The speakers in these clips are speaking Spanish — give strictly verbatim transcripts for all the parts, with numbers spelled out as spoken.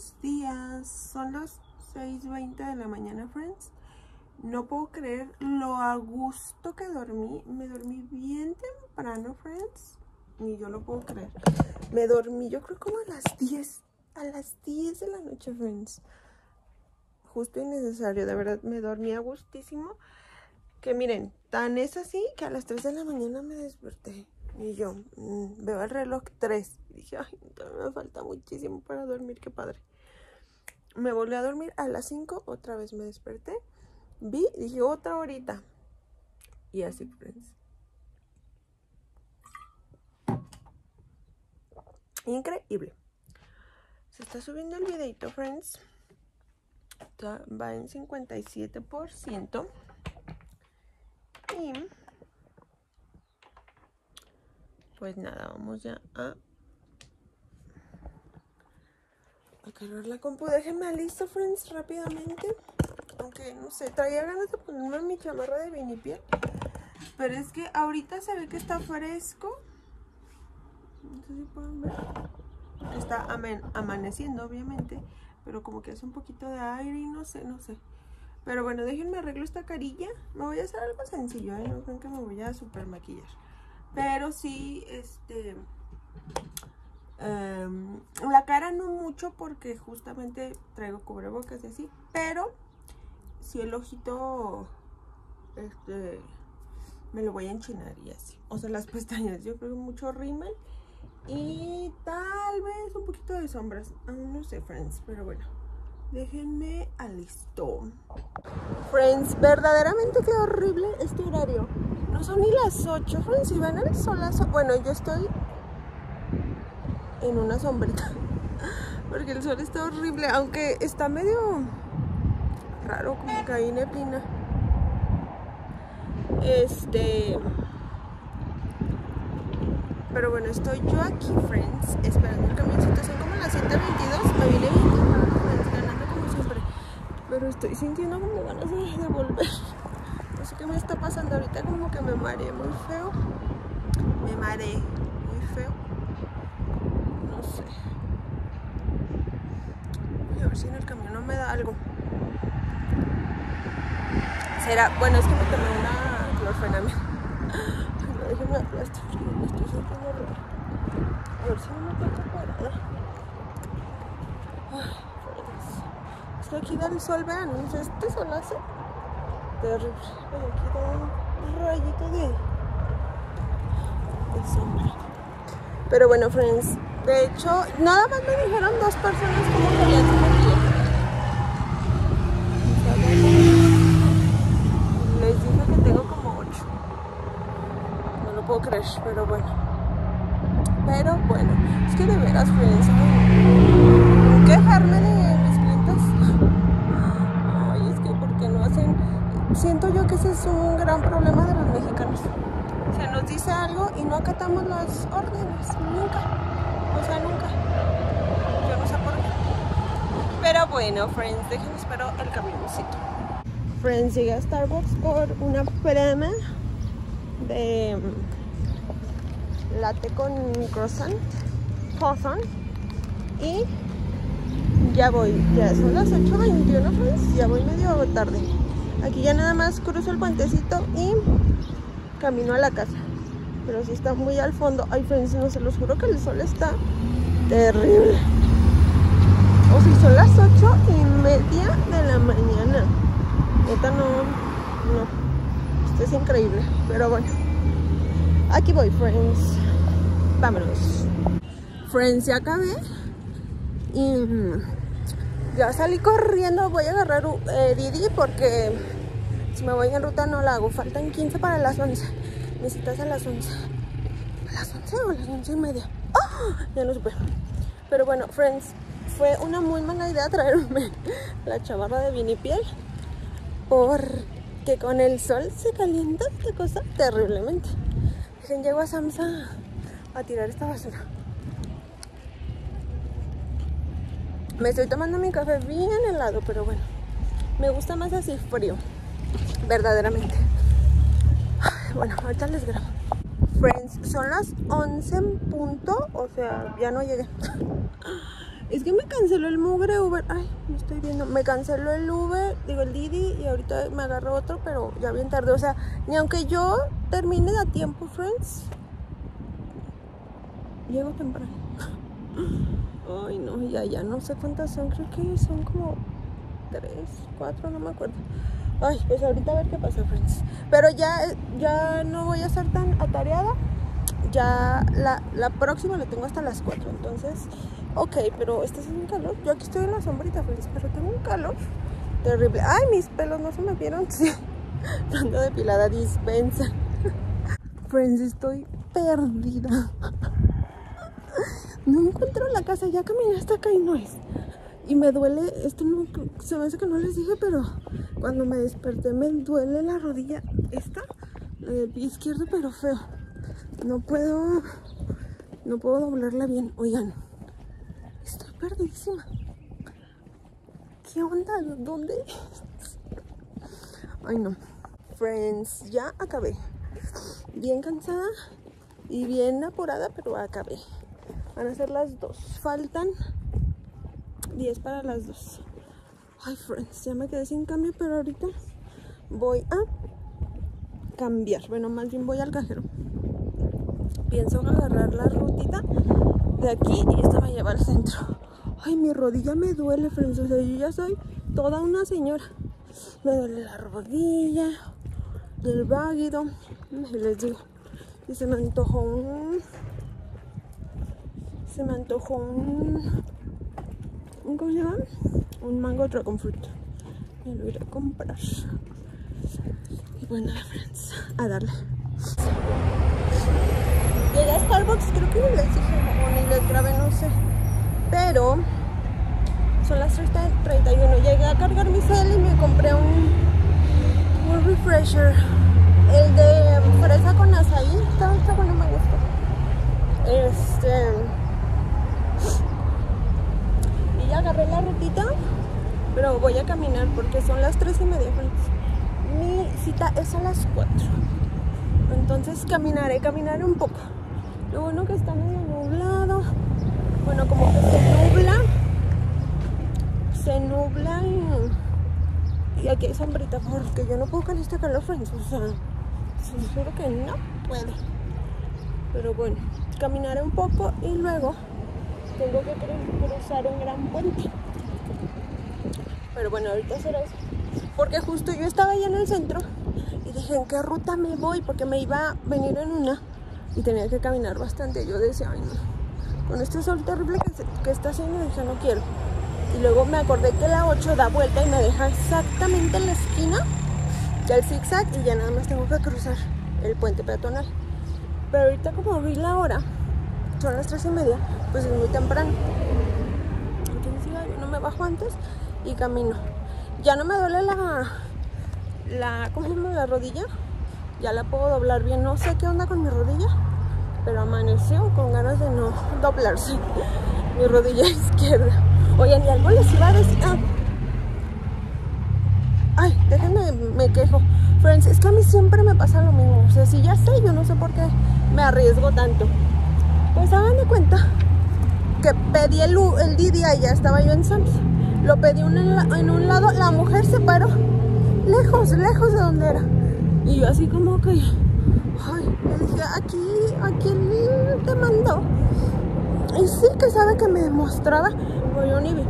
buenos días. Son las seis veinte de la mañana, friends. No puedo creer lo a gusto que dormí. Me dormí bien temprano, friends. Ni yo lo puedo creer. Me dormí yo creo como a las diez. A las diez de la noche, friends. Justo y necesario. De verdad, me dormí a gustísimo. Que miren, tan es así que a las tres de la mañana me desperté. Y yo mmm, veo el reloj tres. Y dije, ay, me falta muchísimo para dormir, qué padre. Me volví a dormir a las cinco, otra vez me desperté. Vi, dije, otra horita. Y así, friends. Increíble. Se está subiendo el videito, friends. Va en cincuenta y siete por ciento. Y pues nada, vamos ya a a cargar la compu. Déjenme listo, friends, rápidamente. Aunque no sé, traía ganas de ponerme mi chamarra de vinipiel, pero es que ahorita se ve que está fresco. No sé si pueden ver. Está amaneciendo, obviamente, pero como que hace un poquito de aire y no sé, no sé. Pero bueno, déjenme arreglo esta carilla. Me voy a hacer algo sencillo, ¿eh? No crean que me voy a super maquillar. Pero sí, este... Um, la cara no mucho porque justamente traigo cubrebocas y así. Pero sí el ojito, este... me lo voy a enchinar y así. O sea, las pestañas, yo creo mucho rímel. Y tal vez un poquito de sombras. Aún no sé, friends, pero bueno. Déjenme alisto. Friends, verdaderamente qué horrible este horario. No son ni las ocho, friends. Si ven el sol, bueno, yo estoy en una sombrita. Porque el sol está horrible. Aunque está medio raro, como que hay neblina. Este... Pero bueno, estoy yo aquí, friends, esperando el camioncito. Son como las siete veintidós. Me vine bien temprano, friends, ganando como siempre. Pero estoy sintiendo como ganas de, de volver. No sé qué me está pasando ahorita, como que me mareé muy feo. Me mareé muy feo. No sé. Voy a ver si en el camión no me da algo. Será, bueno, es que me tomé una clorfenamina. Déjenme aplastar, me estoy sintiendo horrible. A ver si no me toca parada. Ay, es que aquí da el sol, vean, este sol hace terrible. Aquí da un rayito de, de sombra. Pero bueno, friends, de hecho, nada más me dijeron dos personas cómo querían su maquillaje. Les dije que tengo como ocho. No lo puedo creer, pero bueno. Pero bueno, es que de veras, friends, ¿no? Quejarme de mis clientes. Ay, es que porque no hacen. Siento yo que ese es un gran problema de los mexicanos. Se nos dice algo y no acatamos las órdenes. Nunca. O sea, nunca. Yo no sé por qué. Pero bueno, friends, déjenme espero el camioncito. Friends, llegué a Starbucks por una crema de latte con croissant, croissant, y ya voy, ya son las ocho veintiuno, friends, ya voy medio tarde. Aquí ya nada más cruzo el puentecito y camino a la casa, pero sí está muy al fondo. Ay, friends, no se los juro que el sol está terrible. O si son las ocho y media de la mañana. Neta no, no, esto es increíble, pero bueno. Aquí voy, friends. Vámonos. Friends, ya acabé. Y ya salí corriendo. Voy a agarrar eh, Didi porque si me voy en ruta no la hago. Faltan quince para las once. Mis citas a las once. ¿A las once o a las once y media? ¡Oh! Ya no supe. Pero bueno, friends, fue una muy mala idea traerme la chamarra de vinipiel. Porque con el sol se calienta esta cosa terriblemente. Dejen, llego a Samsa a tirar esta basura. Me estoy tomando mi café bien helado, pero bueno, me gusta más así frío, verdaderamente. Ay, bueno, ahorita les grabo. Friends, son las once en punto, o sea, ya no llegué. Es que me canceló el mugre Uber. Ay, me estoy viendo. Me canceló el Uber, digo el Didi, y ahorita me agarró otro, pero ya bien tarde. O sea, ni aunque yo termine a tiempo, friends, llego temprano. Ay, no, ya, ya no sé cuántas son. Creo que son como tres, cuatro, no me acuerdo. Ay, pues ahorita a ver qué pasa, friends. Pero ya, ya no voy a estar tan atareada. Ya la, la próxima la tengo hasta las cuatro. Entonces, ok, pero está haciendo un calor. Yo aquí estoy en la sombrita, friends, pero tengo un calor terrible. Ay, mis pelos no se me vieron. Sí. Ando depilada, dispensa. Friends, estoy perdida. No encuentro la casa. Ya caminé hasta acá y no es. Y me duele, esto no, se me hace que no les dije, pero cuando me desperté me duele la rodilla esta, la del pie izquierdo, pero feo. No puedo, no puedo doblarla bien. Oigan, estoy perdidísima. ¿Qué onda? ¿Dónde? Ay, no. Friends, ya acabé. Bien cansada y bien apurada, pero acabé. Van a ser las dos. Faltan diez para las dos. Ay, friends, ya me quedé sin cambio, pero ahorita voy a cambiar. Bueno, más bien voy al cajero. Pienso agarrar la rutita de aquí y esta me lleva al centro. Ay, mi rodilla me duele, friends. O sea, yo ya soy toda una señora. Me duele la rodilla, el váguido. Y les digo, y se me antojó un... Se me antojó un... ¿Cómo se llama? Un mango dragon fruit. Me lo iré a comprar. Y bueno, friends, a darle. Llegué a Starbucks, creo que ni les dije o ni les grabé, no sé. Pero son las tres treinta y uno. Llegué a cargar mi cel y me compré un, un refresher. El de fresa con azaí. Está, está bueno, me gustó. Este... Y ya agarré la rutita, pero voy a caminar porque son las tres y media, friends. Mi cita es a las cuatro. Entonces caminaré, caminaré un poco. Lo bueno que está medio nublado. Bueno, como que se nubla. Se nubla y, y aquí hay sombrita porque yo no puedo con este calor, friends. O sea, se juro que no puedo. Pero bueno, caminaré un poco y luego tengo que cruzar un gran puente. Pero bueno, ahorita será eso. Porque justo yo estaba allá en el centro y dije, ¿en qué ruta me voy? Porque me iba a venir en una y tenía que caminar bastante. Yo decía, ay no, con este sol terrible que, se, que está haciendo, dije, no quiero. Y luego me acordé que la ocho da vuelta y me deja exactamente en la esquina del zigzag y ya nada más tengo que cruzar el puente peatonal. Pero ahorita como vi la hora, son las tres y media, pues es muy temprano. Entonces ya yo no me bajo antes y camino. Ya no me duele la, la, ¿cómo se llama? La rodilla. Ya la puedo doblar bien. No sé qué onda con mi rodilla, pero amaneció con ganas de no doblarse mi rodilla izquierda. Oigan, y algo les iba a decir. Ah. Ay, déjenme, me quejo. Friends, es que a mí siempre me pasa lo mismo. O sea, si ya sé, yo no sé por qué me arriesgo tanto. Pues hagan de cuenta que pedí el, el Didi, ya estaba yo en Sam's. Lo pedí un, en un lado, la mujer se paró lejos, lejos de donde era. Y yo así como que, ay, le dije, aquí, aquí te mandó. Y sí que sabe que me mostraba, pero yo ni vi.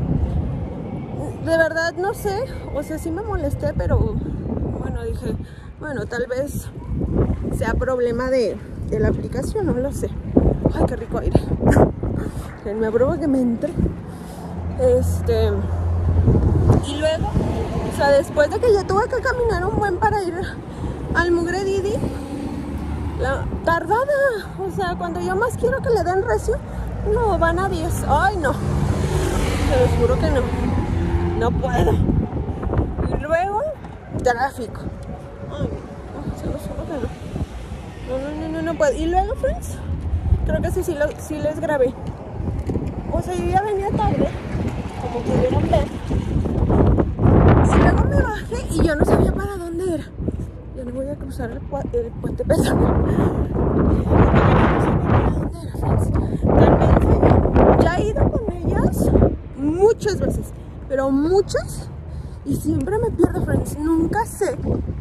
De verdad no sé, o sea, sí me molesté, pero bueno, dije, bueno, tal vez sea problema de, de la aplicación, no lo sé. Ay, qué rico aire. Que me aprueba que me entre. Este, y luego, o sea, después de que ya tuve que caminar un buen para ir al mugre Didi, la tardada, o sea, cuando yo más quiero que le den recio, no, van a diez. Ay, no, se los juro que no, no puedo. Y luego, tráfico. Ay, no, se los juro que no. No, no, no, no, no puedo. Y luego, friends, creo que sí, sí, lo, sí les grabé. O sea, yo ya venía tarde, como pudieron ver. Y luego me bajé y yo no sabía para dónde era. Ya no voy a cruzar el, pu el puente peatonal. ¿Para dónde era, friends? También ya he ido con ellas Y siempre me pierdo, friends. Nunca sé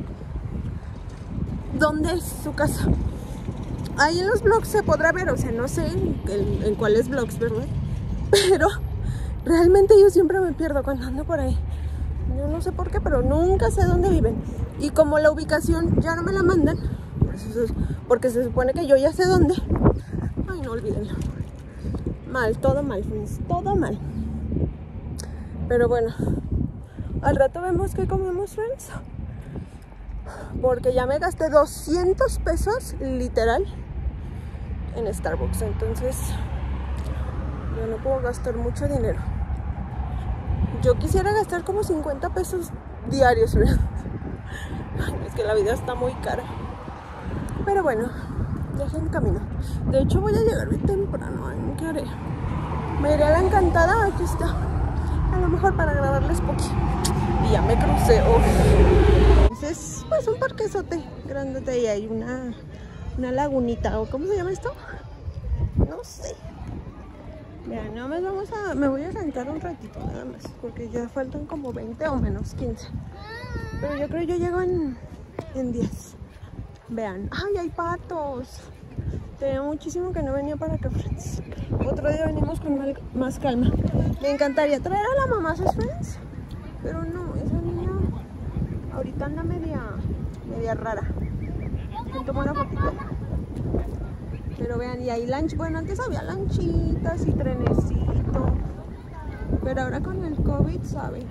dónde es su casa. Ahí en los vlogs se podrá ver, o sea, no sé en, en cuáles vlogs, ¿verdad? Pero realmente yo siempre me pierdo cuando ando por ahí. Yo no sé por qué, pero nunca sé dónde viven. Y como la ubicación ya no me la mandan, porque se supone que yo ya sé dónde. Ay, no, olvídenlo. Mal, todo mal, friends, todo mal. Pero bueno, al rato vemos qué comemos, friends. Porque ya me gasté doscientos pesos, literal, en Starbucks. Entonces, yo no puedo gastar mucho dinero. Yo quisiera gastar como cincuenta pesos diarios, friends. Es que la vida está muy cara. Pero bueno, ya estoy en camino. De hecho voy a llegar bien temprano. ¿Qué haré? Me iré a la Encantada. Aquí está. A lo mejor para grabarles poquito. Y ya me crucé. Uf. Es pues un parquezote grandote. Y hay una, una lagunita. ¿O cómo se llama esto? No sé. Vean, nada más vamos a... Me voy a sentar un ratito nada más. Porque ya faltan como veinte o menos quince. Pero yo creo que yo llego en, en diez. Vean, ¡ay, hay patos! Tenía muchísimo que no venía para acá, friends. Otro día venimos con mal, más calma. Me encantaría traer a la mamá a sus friends, pero no, esa niña ahorita anda media, media rara. Me tomo una fotito. Pero vean, y hay lanch, bueno, antes había lanchitas y trenecito. Pero ahora con el COVID, ¿saben?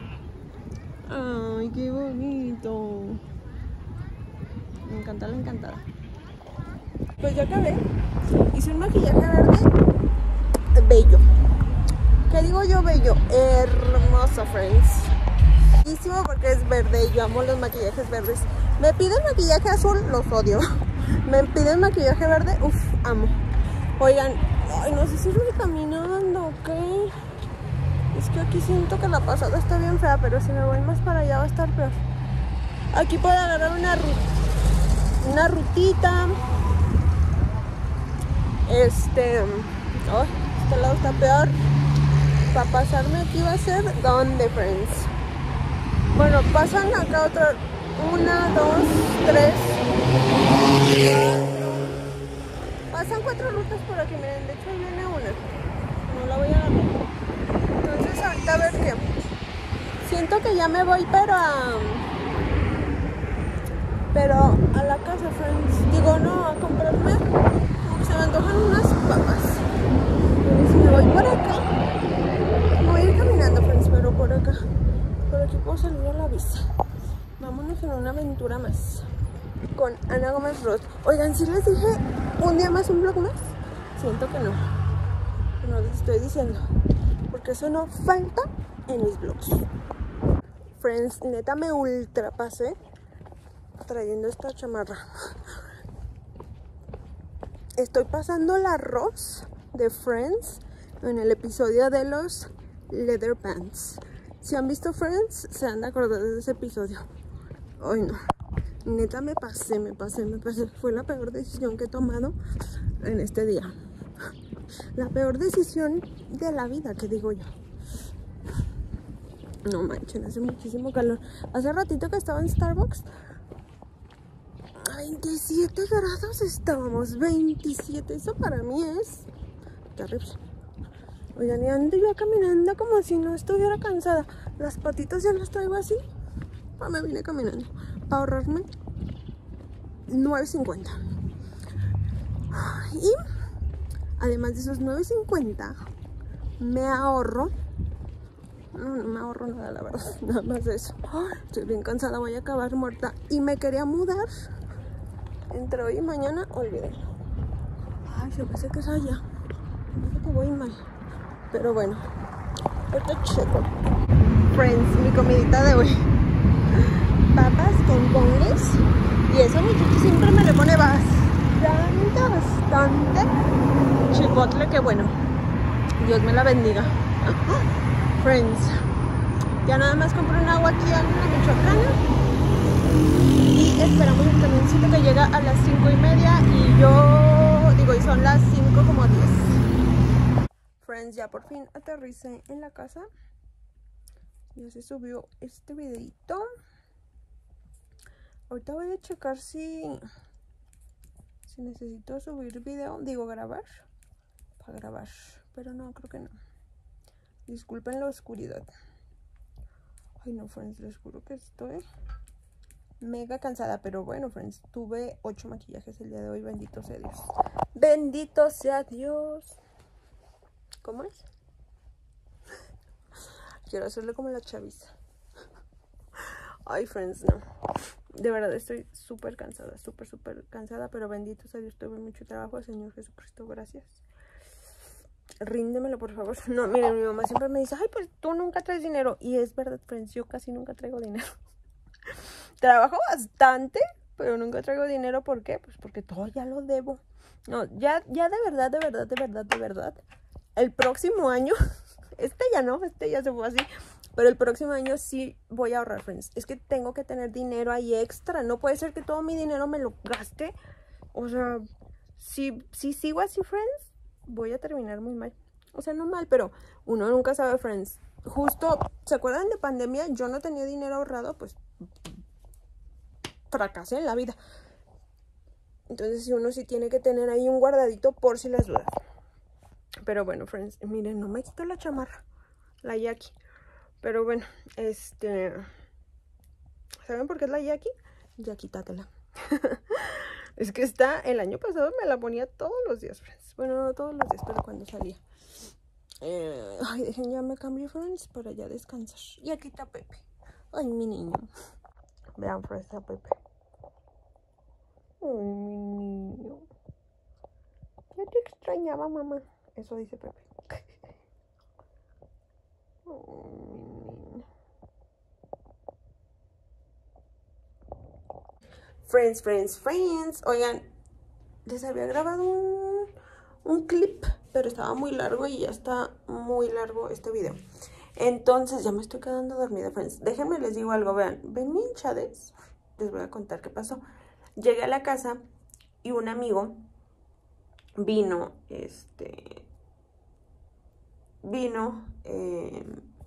¡Ay, qué bonito! Me encanta la Encantada. Pues ya acabé. Hice un maquillaje verde bello. ¿Qué digo yo bello? Hermoso, friends. Bellísimo porque es verde y yo amo los maquillajes verdes. Me piden maquillaje azul, los odio. Me piden maquillaje verde, uff, amo. Oigan, ay, no sé si voy caminando o qué. Es que aquí siento que la pasada está bien fea, pero si me voy más para allá va a estar peor. Aquí puedo agarrar una ruta. Una rutita. Este oh, este lado está peor. Para pasarme aquí va a ser ¿dónde, friends? Bueno, pasan acá otra. Una, dos, tres. Pasan cuatro rutas por aquí, miren. De hecho viene una. No la voy a agarrar. Entonces ahorita a ver qué. Siento que ya me voy, pero a Pero a la casa, friends. Digo, no, a comprarme. Se me antojan unas papas. Pero si me voy por acá, me voy a ir caminando, friends, pero por acá. Por aquí puedo salir a la vista. Vámonos en una aventura más. Con Ana Gómez Ross. Oigan, si les dije un día más, un vlog más. Siento que no. No les estoy diciendo. Porque eso no falta en mis vlogs. Friends, neta me ultra pasé trayendo esta chamarra. Estoy pasando el arroz de Friends en el episodio de los leather pants. Si han visto Friends, se han de acordar de ese episodio. Ay, no. Neta me pasé, me pasé, me pasé. Fue la peor decisión que he tomado en este día. La peor decisión de la vida, que digo yo. No manchen, hace muchísimo calor. Hace ratito que estaba en Starbucks, a veintisiete grados estábamos. veintisiete, eso para mí es terrible. Oigan, y ando yo caminando como si no estuviera cansada. Las patitas ya las traigo así. Pues me vine caminando para ahorrarme nueve cincuenta. Y además de esos nueve cincuenta, me ahorro. No, no me ahorro nada, la verdad. Nada más de eso. Estoy bien cansada, voy a acabar muerta. Y me quería mudar entre hoy y mañana, olvídenlo. Ay, se me hace que es allá. No sé que voy mal. Pero bueno, ahorita checo. Friends, mi comidita de hoy. Papas con boneless. Y eso muchacho siempre me le pone bastante, bastante chipotle, que bueno. Dios me la bendiga. Friends, ya nada más compré un agua aquí en la Michoacana y esperamos el camioncito que llega a las cinco y media y yo digo, y son las cinco como diez. Friends, ya por fin aterricé en la casa. ya se subió este videito. Ahorita voy a checar si, si necesito subir video, digo grabar, para grabar, pero no, creo que no. Disculpen la oscuridad. Ay no, friends, les juro que estoy mega cansada, pero bueno, friends, tuve ocho maquillajes el día de hoy, bendito sea Dios. Bendito sea Dios. ¿Cómo es? Quiero hacerle como la chaviza. Ay, friends, no. De verdad, estoy súper cansada, súper, súper cansada, pero bendito sea Dios, tuve mucho trabajo, Señor Jesucristo, gracias. Ríndemelo, por favor. No, miren, mi mamá siempre me dice, ay, pues tú nunca traes dinero. Y es verdad, friends, yo casi nunca traigo dinero. Trabajo bastante, pero nunca traigo dinero. ¿Por qué? Pues porque todo ya lo debo. No, ya, ya de verdad, de verdad, de verdad, de verdad. El próximo año, este ya no, este ya se fue así. Pero el próximo año sí voy a ahorrar, friends. Es que tengo que tener dinero ahí extra. No puede ser que todo mi dinero me lo gaste. O sea, si, si sigo así, friends, voy a terminar muy mal. O sea, no mal, pero uno nunca sabe, friends. Justo, ¿se acuerdan de pandemia? Yo no tenía dinero ahorrado, pues fracasé en la vida. Entonces uno sí tiene que tener ahí un guardadito por si las dudas. Pero bueno, friends, miren, no me quito la chamarra, la Jackie. Pero bueno, este... ¿saben por qué es la Jackie? Ya quítatela. Es que está, el año pasado me la ponía todos los días, friends. Bueno, no todos los días, pero cuando salía. Eh, ay, dejen, ya me cambio, friends, para ya descansar. Y aquí está Pepe. Ay, mi niño. Vean, friends, a Pepe. Ay, mi niño. Ya te extrañaba, mamá. Eso dice Pepe. Oh, friends, friends, friends. Oigan, les había grabado un, un clip, pero estaba muy largo y ya está muy largo este video. Entonces ya me estoy quedando dormida, friends. Déjenme les digo algo, vean. Ven mi hinchadez. Les voy a contar qué pasó. Llegué a la casa y un amigo vino, este... Vino... Eh,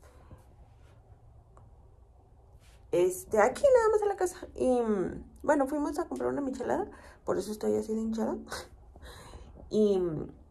Este, aquí nada más a la casa. Y bueno, fuimos a comprar una michelada. Por eso estoy así de hinchada. Y,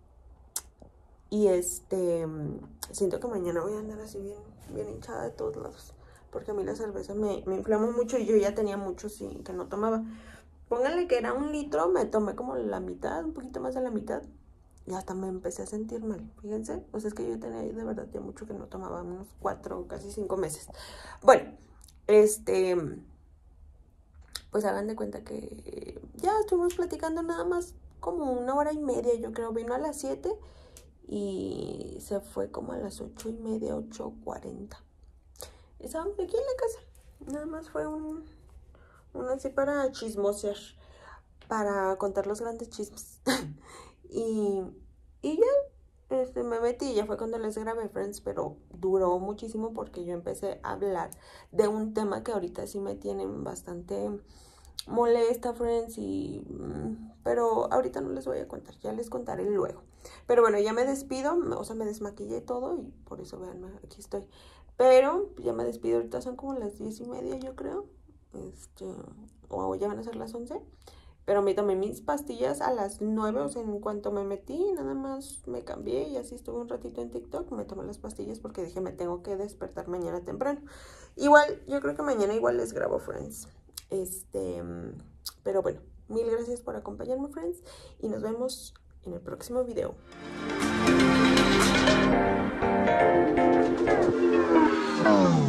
y este, siento que mañana voy a andar así bien, bien hinchada de todos lados. Porque a mí la cerveza me, me inflamó mucho y yo ya tenía mucho sí, que no tomaba. Pónganle que era un litro, me tomé como la mitad, un poquito más de la mitad. Y hasta me empecé a sentir mal, fíjense. O sea, es que yo tenía de verdad ya mucho que no tomaba, unos cuatro, casi cinco meses. Bueno. Este, pues hagan de cuenta que ya estuvimos platicando nada más como una hora y media, yo creo. Vino a las siete y se fue como a las ocho y media, ocho cuarenta. Estábamos aquí en la casa. Nada más fue un, un así para chismosear, para contar los grandes chismes. y, y ya. Este, me metí y ya fue cuando les grabé, friends, pero duró muchísimo porque yo empecé a hablar de un tema que ahorita sí me tienen bastante molesta, friends, y pero ahorita no les voy a contar, ya les contaré luego. Pero bueno, ya me despido, o sea, me desmaquillé todo y por eso, vean, aquí estoy. Pero ya me despido, ahorita son como las diez y media, yo creo, este, o ya van a ser las once. Pero me tomé mis pastillas a las nueve, o sea, en cuanto me metí, nada más me cambié y así estuve un ratito en TikTok. Me tomé las pastillas porque dije, me tengo que despertar mañana temprano. Igual, yo creo que mañana igual les grabo, friends. Este, pero bueno, mil gracias por acompañarme, friends. Y nos vemos en el próximo video. Oh.